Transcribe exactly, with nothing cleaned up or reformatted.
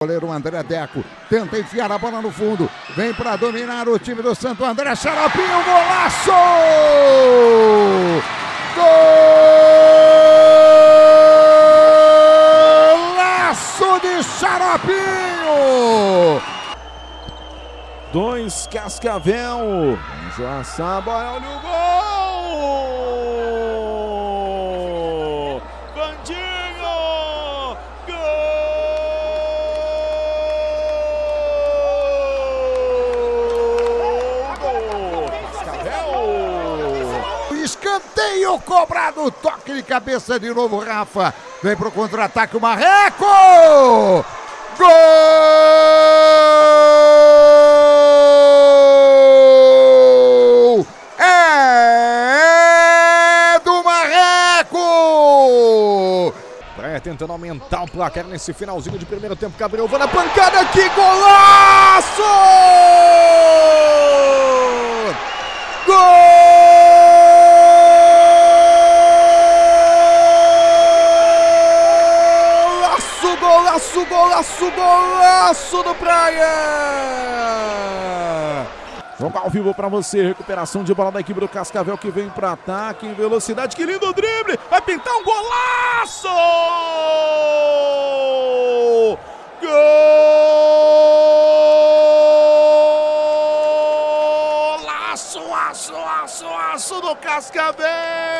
Goleiro André Deco tenta enfiar a bola no fundo. Vem para dominar o time do Santo André. Xaropinho, golaço! Golaço de Xaropinho! Dois Cascavel. Joaçaba, olha o gol! Vandinho! Gol! Gol! Cascavel! Escanteio cobrado, toque de cabeça de novo, Rafa. Vem pro contra-ataque o Marreco! Gol! É do Marreco! Praia tentando aumentar o placar nesse finalzinho de primeiro tempo. Gabriel vai na pancada aqui, golaço! Golaço, golaço, golaço, golaço do Praia! Jogo ao vivo pra você, recuperação de bola da equipe do Cascavel que vem pra ataque em velocidade, que lindo drible, vai pintar um golaço! Golaço, aço, aço, aço do Cascavel!